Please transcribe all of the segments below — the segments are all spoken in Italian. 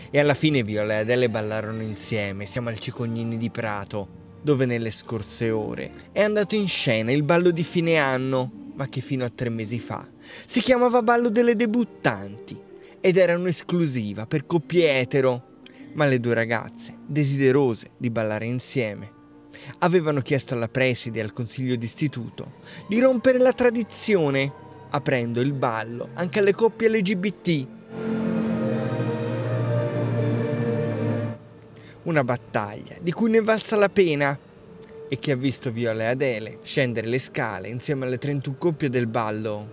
E alla fine Viola e Adele ballarono insieme. Siamo al Cicognini di Prato, dove nelle scorse ore è andato in scena il ballo di fine anno, ma che fino a 3 mesi fa si chiamava Ballo delle debuttanti ed era un'esclusiva per coppie etero. Ma le due ragazze, desiderose di ballare insieme, avevano chiesto alla preside e al consiglio d'istituto di rompere la tradizione, aprendo il ballo anche alle coppie LGBT. Una battaglia di cui ne è valsa la pena e che ha visto Viola e Adele scendere le scale insieme alle 31 coppie del ballo.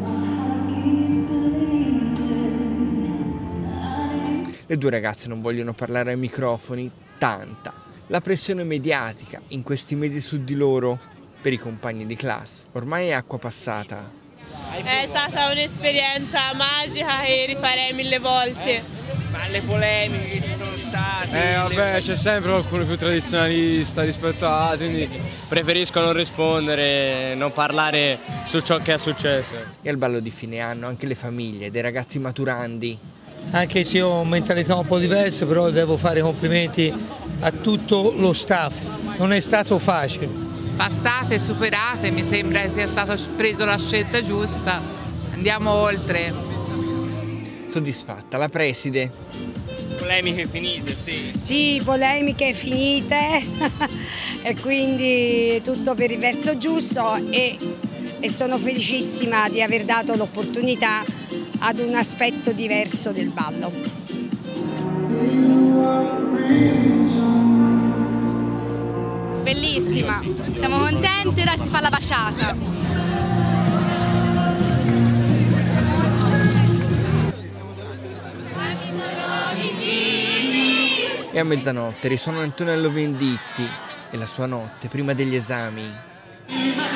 Le due ragazze non vogliono parlare ai microfoni, tanta la pressione mediatica in questi mesi su di loro. Per i compagni di classe ormai è acqua passata. È stata un'esperienza magica che rifarei 1000 volte. Ma le polemiche che ci sono state... Vabbè, c'è sempre qualcuno più tradizionalista rispetto a altri, quindi preferisco non rispondere, non parlare su ciò che è successo. E al ballo di fine anno anche le famiglie dei ragazzi maturandi. Anche se ho mentalità un po' diverse, però devo fare complimenti a tutto lo staff. Non è stato facile. Passate, superate, mi sembra che sia stata presa la scelta giusta. Andiamo oltre. Soddisfatta la preside? Polemiche finite, sì. Sì, polemiche finite e quindi tutto per il verso giusto e sono felicissima di aver dato l'opportunità ad un aspetto diverso del ballo. Bellissima, siamo contenti, ora si fa la baciata. E a mezzanotte risuona Antonello Venditti e la sua notte prima degli esami.